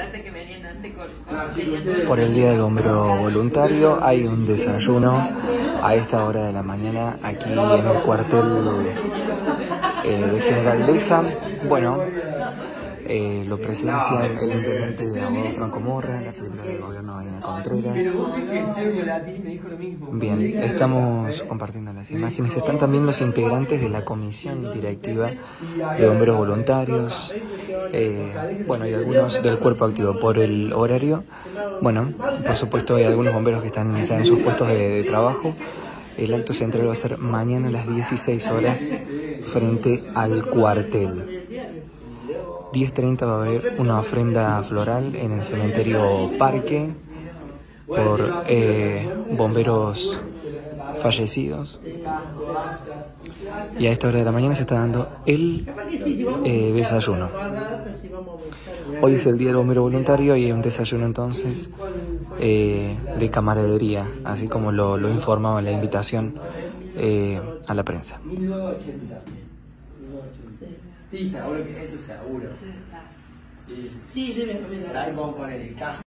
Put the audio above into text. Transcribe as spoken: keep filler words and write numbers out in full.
Por el Día del Bombero Voluntario hay un desayuno a esta hora de la mañana aquí en el cuartel eh, de General Deza. Bueno, eh, lo presencian el intendente de Abogado Franco Morra, la secretaria de Gobierno Aina Contreras. Bien, estamos compartiendo las imágenes. Están también los integrantes de la comisión directiva de bomberos voluntarios, eh, bueno, y algunos del cuerpo activo. Por el horario, bueno, por supuesto hay algunos bomberos que están ya en sus puestos de, de trabajo. El acto central va a ser mañana a las dieciséis horas frente al cuartel. diez treinta va a haber una ofrenda floral en el cementerio Parque por eh, bomberos fallecidos. Y a esta hora de la mañana se está dando el eh, desayuno. Hoy es el Día del Bombero Voluntario y hay un desayuno entonces eh, de camaradería, así como lo, lo informaba en la invitación eh, a la prensa. Sí, seguro que eso seguro. Sí, sí debe haber. Ahí vamos a poner el cajo.